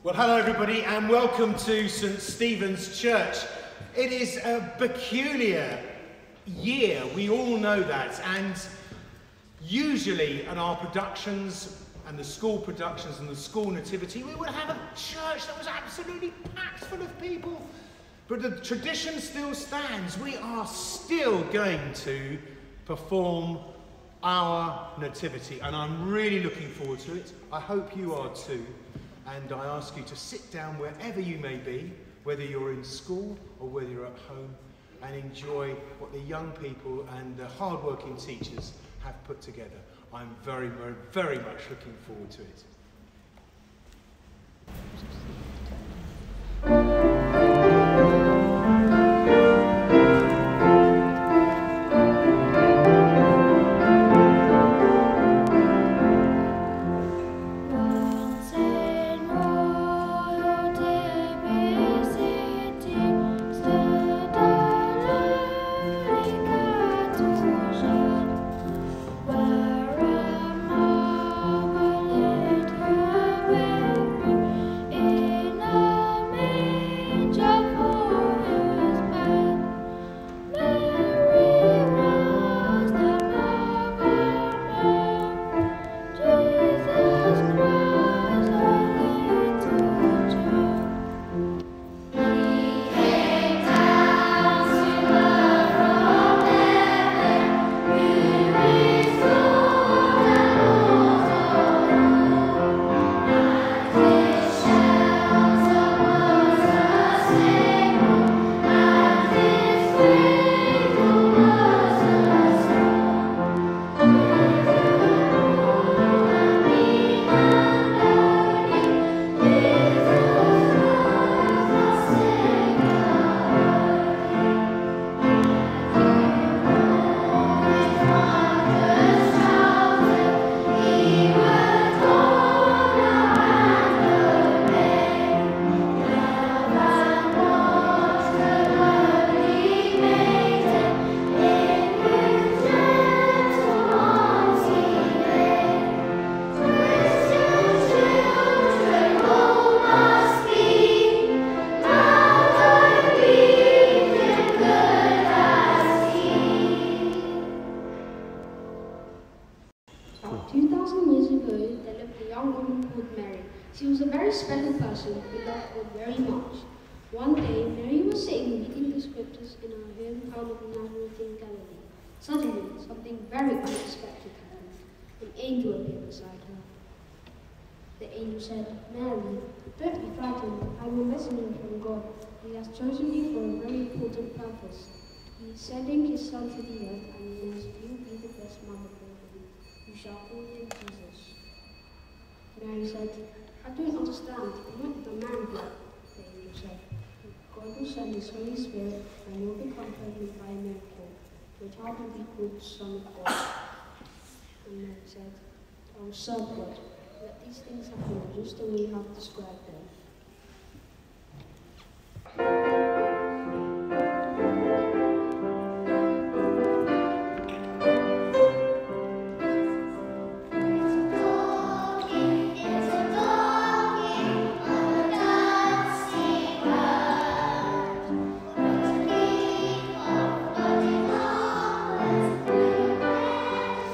Well, hello everybody and welcome to St. Stephen's Church. It is a peculiar year, we all know that, and usually in our productions and the school productions and the school nativity, we would have a church that was absolutely packed full of people. But the tradition still stands. We are still going to perform our nativity and I'm really looking forward to it. I hope you are too. And I ask you to sit down wherever you may be, whether you're in school or whether you're at home, and enjoy what the young people and the hard-working teachers have put together. I'm very, very, very much looking forward to it. She was a very special person who loved God very much. One day, Mary was sitting reading the scriptures in her hometown of Nazareth in Galilee. Suddenly, something very unexpected happened. An angel appeared beside her. The angel said, "Mary, don't be frightened. I'm a messenger from God. He has chosen you for a very important purpose. He is sending his son to the earth, and he knows you'll be the best mother for him. You shall call him Jesus." Mary said, "I don't understand. I'm not even married yet." The angel said, "God will send his Holy Spirit and you'll become pregnant by a miracle. Your child will be called the Son of God." And Mary said, "Oh, serve God. Let these things happen just the way you have described them."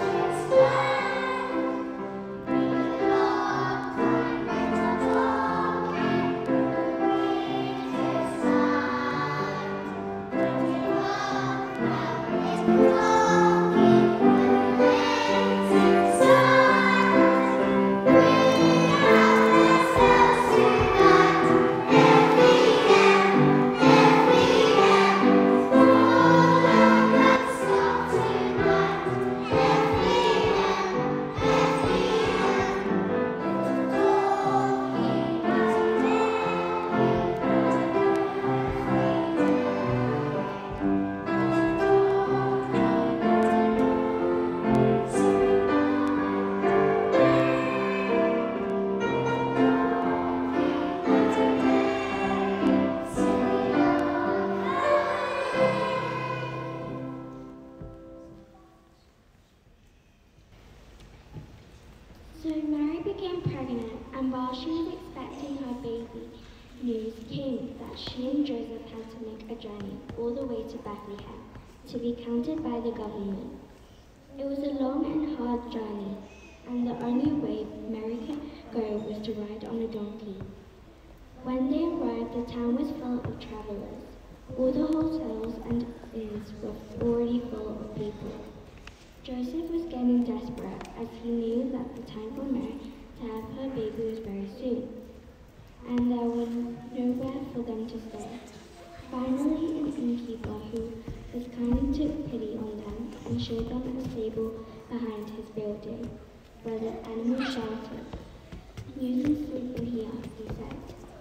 Thank you. expecting her baby, news came that she and Joseph had to make a journey all the way to Bethlehem to be counted by the government. It was a long and hard journey, and the only way Mary could go was to ride on a donkey. When they arrived, the town was full of travelers. All the hotels and inns were already full of people. Joseph was getting desperate as he knew that the time for Mary to have her baby was very soon, and there was nowhere for them to stay. Finally, an innkeeper who was kind took pity on them and showed them a stable behind his building, where the animals sheltered. "You can sleep in here," he said.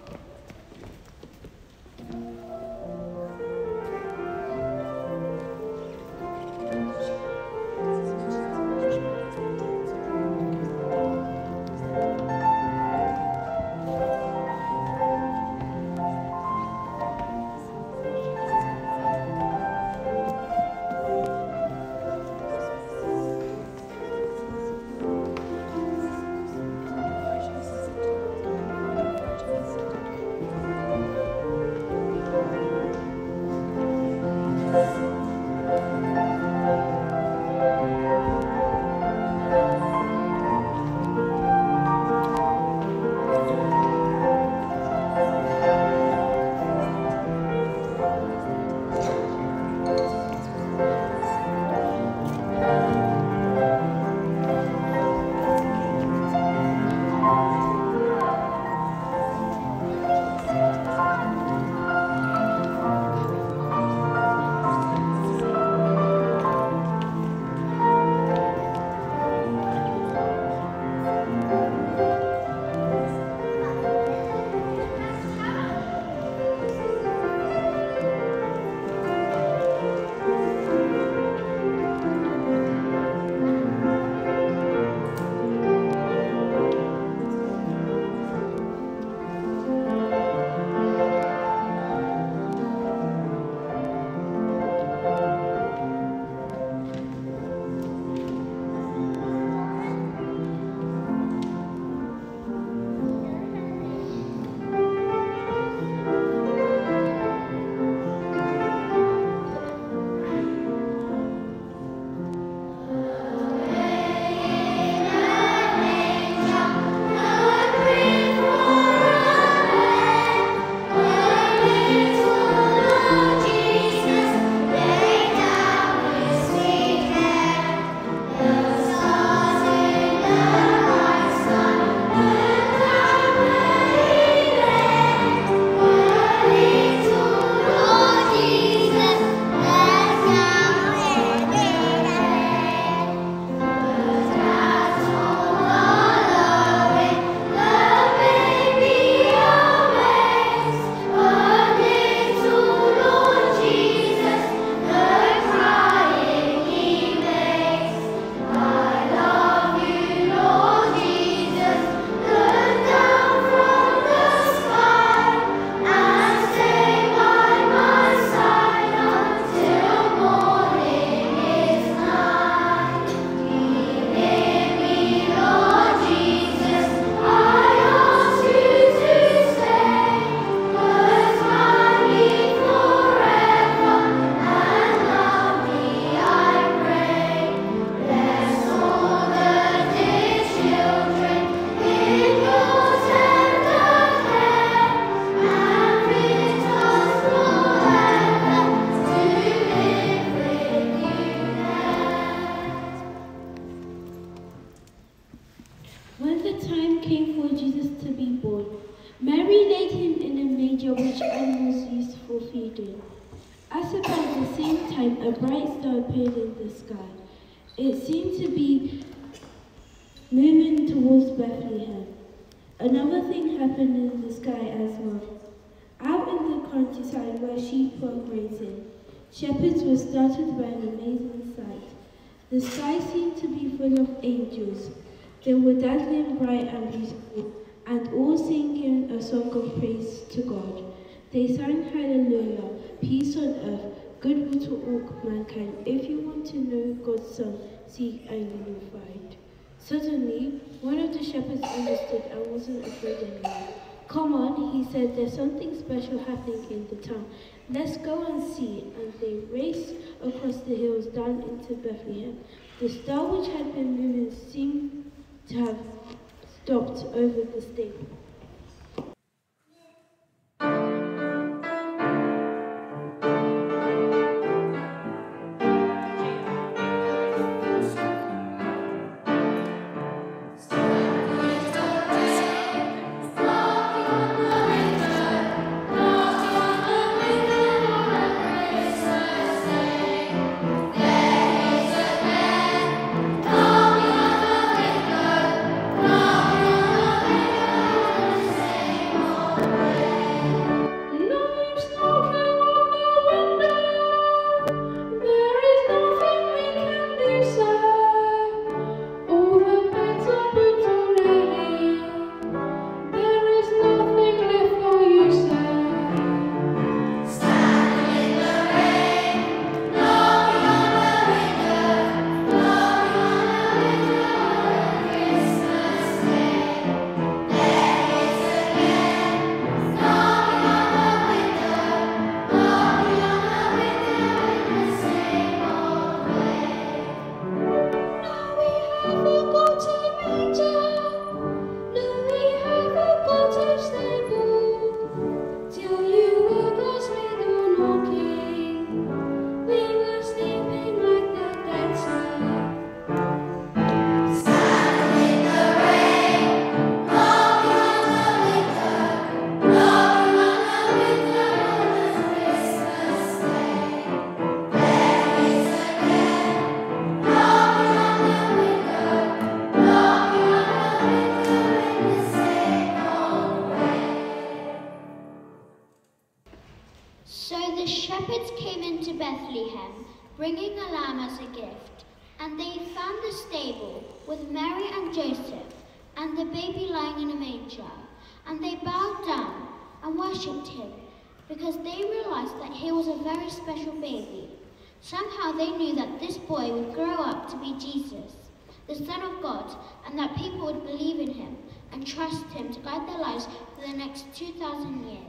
At about the same time, a bright star appeared in the sky. It seemed to be moving towards Bethlehem. Another thing happened in the sky as well. Out in the countryside where sheep were grazing, shepherds were startled by an amazing sight. The sky seemed to be full of angels. They were dazzling bright and beautiful, and all singing a song of praise to God. They sang hallelujah, peace on earth, goodwill to all mankind. If you want to know God's Son, seek and you will find. Suddenly, one of the shepherds understood and wasn't afraid anymore. Come on, he said, there's something special happening in the town. Let's go and see. And they raced across the hills down into Bethlehem. The star which had been moving seemed to have stopped over the stable. So the shepherds came into Bethlehem, bringing a lamb as a gift, and they found the stable with Mary and Joseph, and the baby lying in a manger. And they bowed down and worshipped him, because they realized that he was a very special baby. Somehow they knew that this boy would grow up to be Jesus, the Son of God, and that people would believe in him and trust him to guide their lives for the next 2,000 years.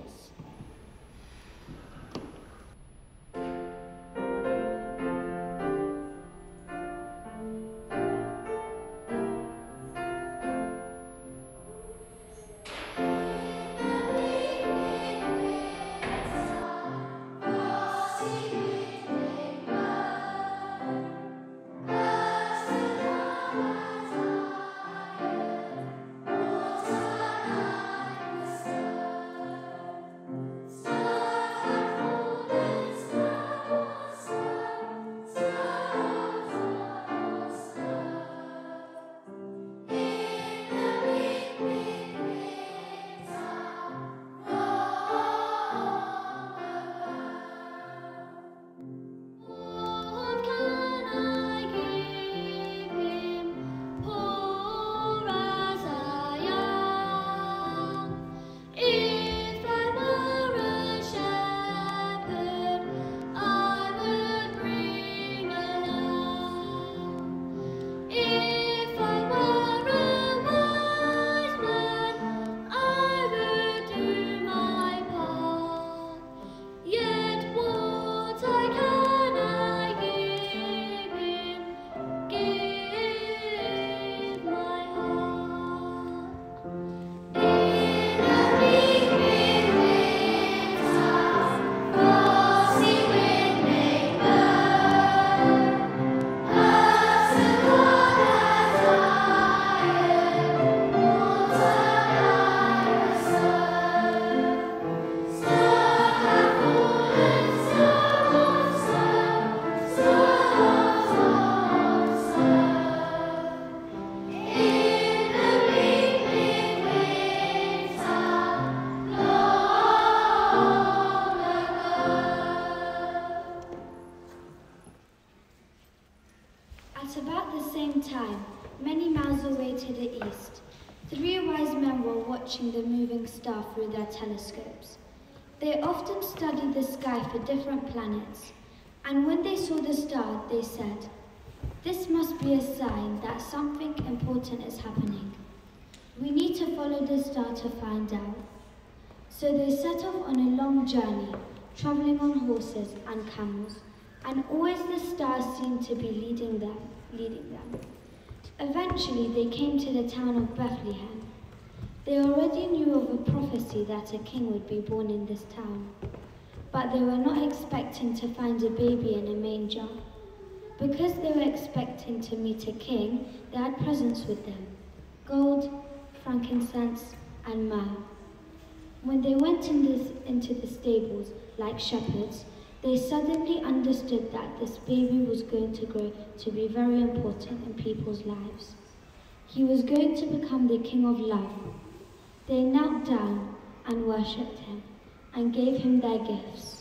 At about the same time, many miles away to the east, 3 wise men were watching the moving star through their telescopes. They often studied the sky for different planets, and when they saw the star, they said, "This must be a sign that something important is happening. We need to follow the star to find out." So they set off on a long journey, travelling on horses and camels, and always the stars seemed to be leading them. Eventually they came to the town of Bethlehem. They already knew of a prophecy that a king would be born in this town, but they were not expecting to find a baby in a manger. Because they were expecting to meet a king, they had presents with them: gold, frankincense, and myrrh. When they went into the stables like shepherds, they suddenly understood that this baby was going to grow to be very important in people's lives. He was going to become the King of Love. They knelt down and worshipped him and gave him their gifts.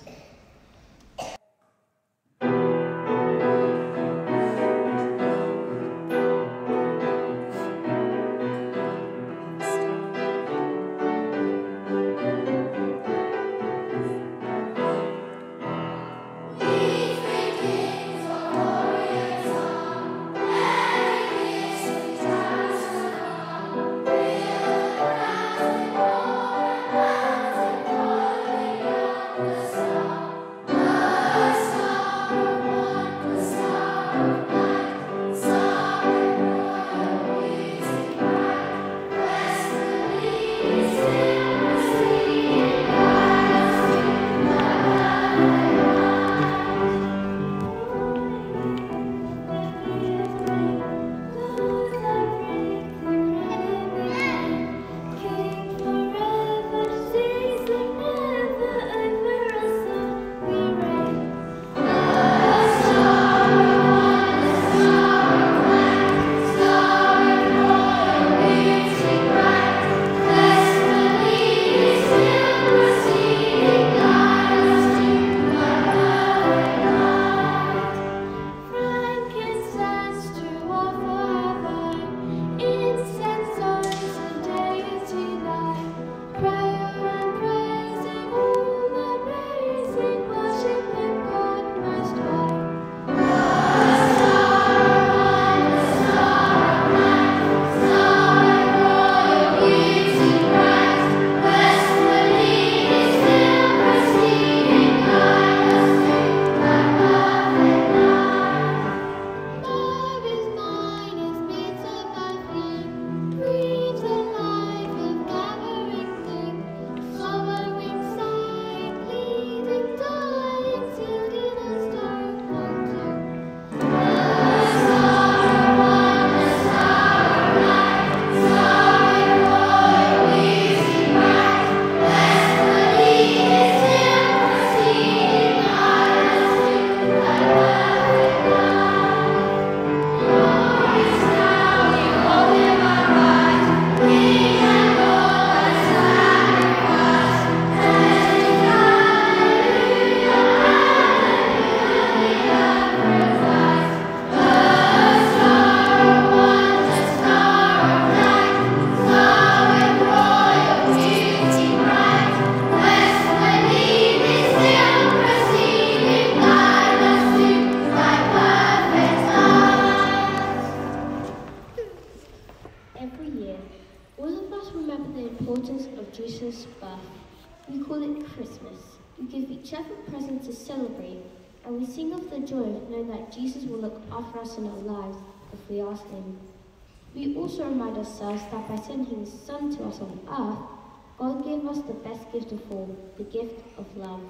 And we sing of the joy of knowing that Jesus will look after us in our lives if we ask him. We also remind ourselves that by sending his Son to us on earth, God gave us the best gift of all, the gift of love.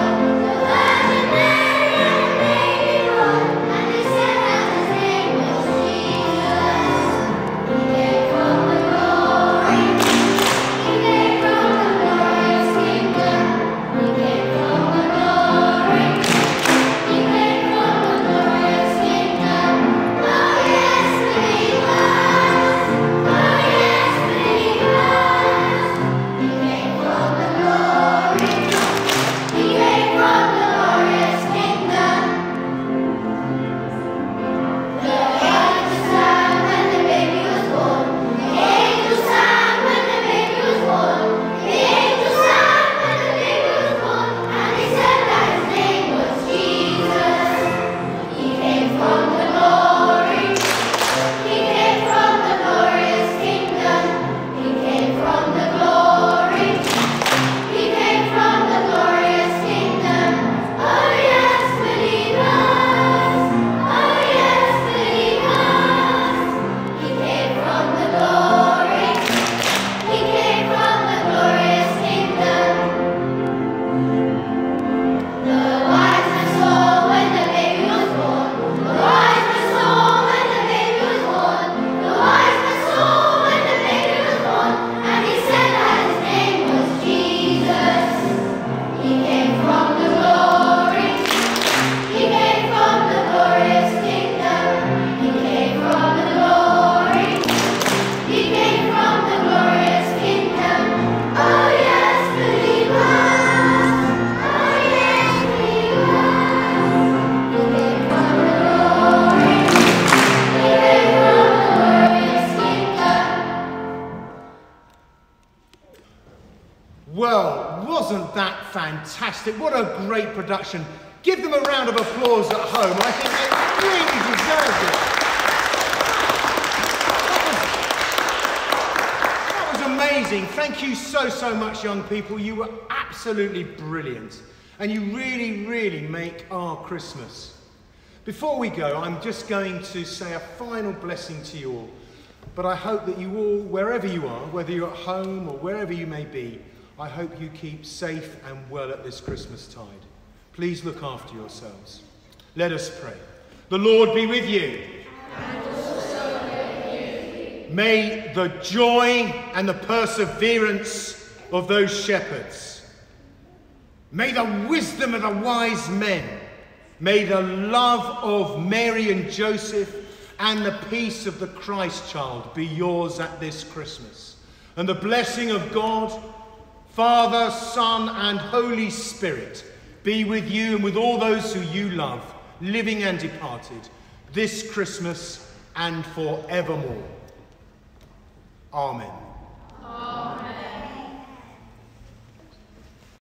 And they said that his name was fantastic. What a great production. Give them a round of applause at home. I think they really deserve it. That was amazing. Thank you so much, young people. You were absolutely brilliant. And you really make our Christmas. Before we go, I'm just going to say a final blessing to you all. But I hope that you all, wherever you are, whether you're at home or wherever you may be, I hope you keep safe and well at this Christmas tide. Please look after yourselves. Let us pray. The Lord be with you. And also with you. May the joy and the perseverance of those shepherds, may the wisdom of the wise men, may the love of Mary and Joseph and the peace of the Christ child be yours at this Christmas. And the blessing of God, Father, Son, and Holy Spirit be with you and with all those who you love, living and departed, this Christmas and forevermore. Amen.